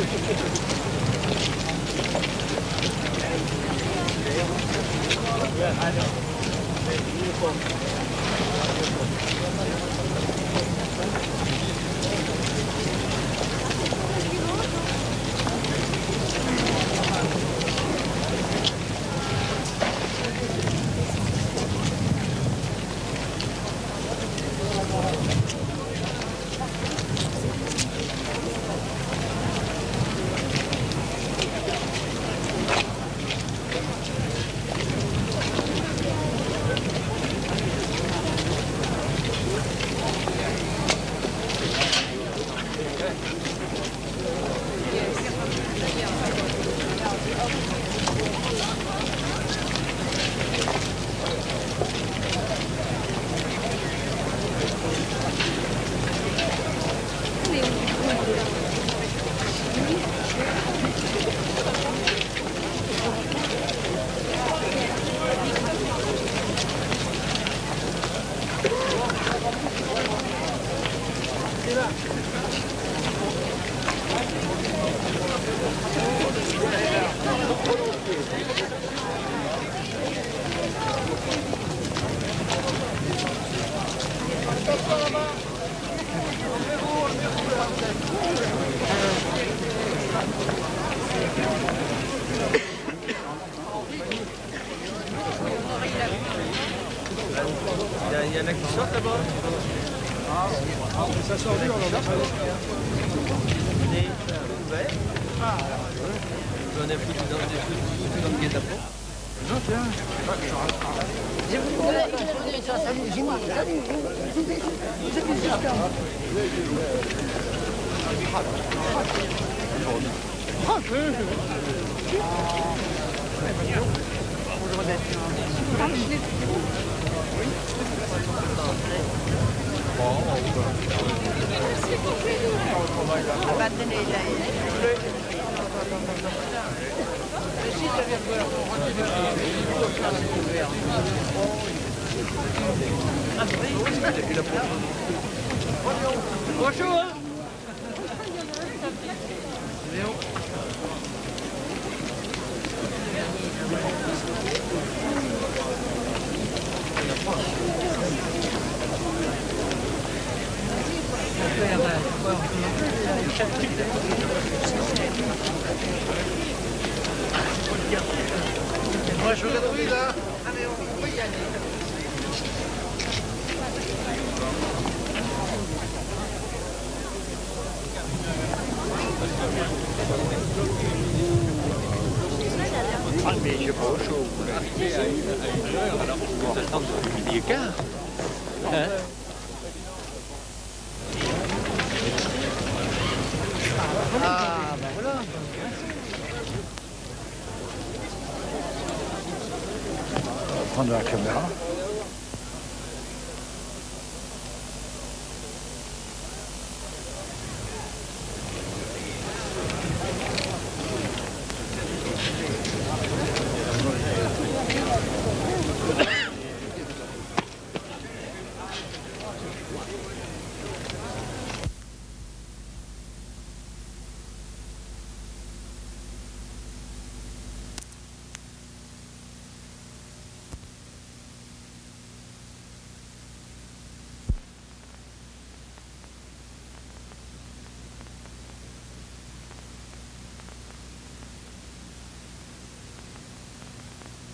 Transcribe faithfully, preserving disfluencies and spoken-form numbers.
Il y en a qui sortent là-bas. Ah, ça sort dur, là. C'est ouvert. Ah, j'en ai foutu dans des trucs dans le guet-apens. Non, tiens. Je vous ai ça, salut, Jimmy. Salut. Vous êtes des experts. Ah, peu. Bonjour. Moi je regarde oui là. Allez, on peut y aller. Ah mais je sais pas au chaud. Arrivé à une heure, alors on peut attendre midi et quart. Hein? Ah, ben voilà. On va prendre la caméra.